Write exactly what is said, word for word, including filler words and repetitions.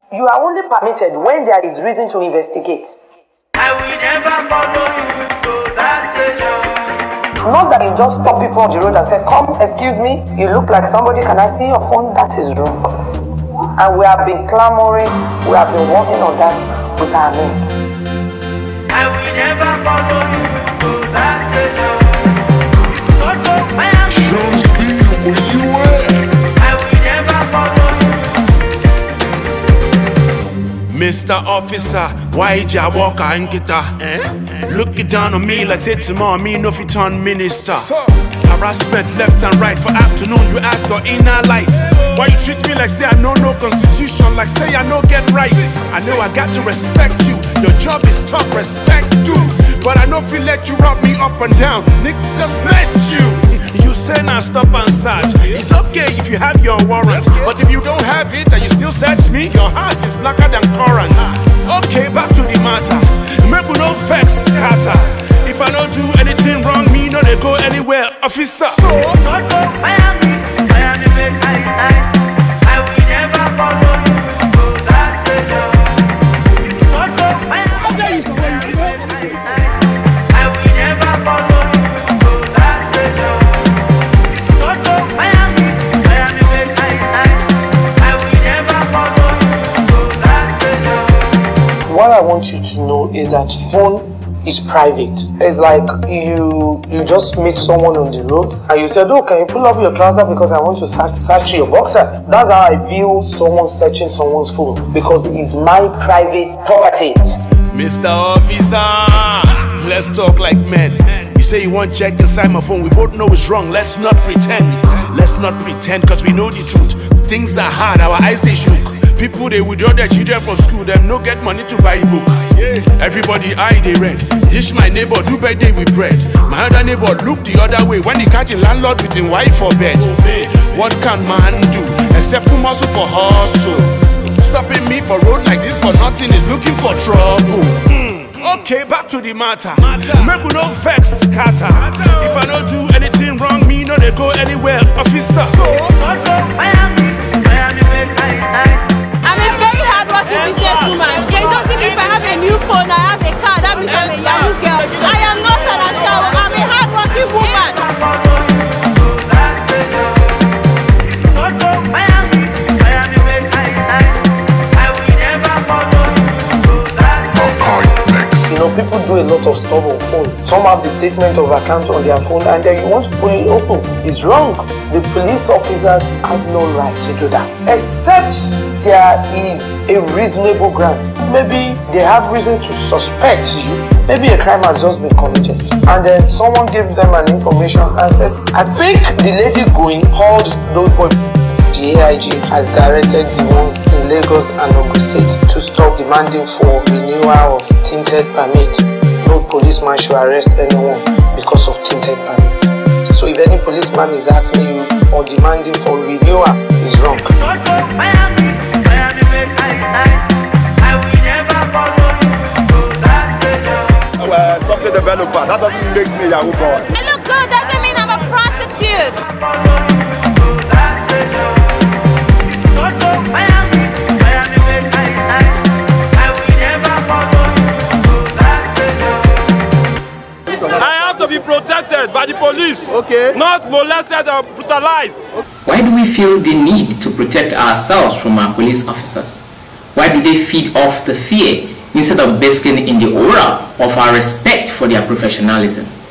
You are only permitted when there is reason to investigate. I will never follow you to that station. Not that you just stop people on the road and say, come, excuse me, you look like somebody, can I see your phone? That is wrong. And we have been clamoring, we have been working on that with our men. I will never follow you to that station. Just be where you at. I will never follow you. Mister Officer, why ya walk and get eh? Looking down on me like say tomorrow me no fit turn minister. Harassment left and right for afternoon, you ask your inner light. Why you treat me like say I know no constitution, like say I no get rights. I know I got to respect you, your job is tough, respect too. But I know if you let you rub me up and down, Nick just met you. You say now stop and search. It's okay if you have your warrant, but if you don't have it and you still search me, your heart is blacker than current. Okay, back to the matter. Make we no vex scatter. If I don't do anything wrong, me no they go anywhere, officer. So Miami, Miami, make I, I, I will never follow you to that station. Not so Miami, I will never follow you to that station. Not so Miami, Miami, make I, I, I will never follow you to that station. What I want you to know is that phone is private. It's like you you just meet someone on the road and you said, oh, can you pull off your trouser because I want to search, search your boxer. That's how I view someone searching someone's phone, because it is my private property. Mister Officer, let's talk like men. You say you want check inside my phone, we both know it's wrong. Let's not pretend. Let's not pretend, cause we know the truth. Things are hard, our eyes they shook. People they withdraw their children from school, them no get money to buy book. Everybody eye they read. This my neighbor do birthday with bread. My other neighbor look the other way when he catching landlord with him wife for bed. What can man do except put muscle for hustle? Stopping me for road like this for nothing is looking for trouble. Mm. Okay, back to the matter. Make we no vex scatter. If I don't do anything wrong, me no they go anywhere, officer. So Miami, Miami, make I, I. I'm a very hard-working businesswoman. Okay, you don't think if I have a new phone, I have a car, that means I'm a Yahoo girl. I am not an ashawo. I'm a hard-working woman. You know, people do a lot of stuff on phone. Some have the statement of account on their phone and then you want to pull it open. It's wrong. The police officers have no right to do that. Except there is a reasonable ground. Maybe they have reason to suspect you. Maybe a crime has just been committed. And then someone gave them an information and said, I think the lady going called those boys. The A I G has directed the ones in Lagos and Ogun State to stop demanding for renewal of tinted permit. No policeman should arrest anyone because of tinted permit. So if any policeman is asking you or demanding for renewal, it's wrong. Well, software developer, that doesn't make me a Yahoo boy. I look good, doesn't mean I'm a prostitute. I have to be protected by the police, okay? Not molested or brutalized. Why do we feel the need to protect ourselves from our police officers? Why do they feed off the fear instead of basking in the aura of our respect for their professionalism?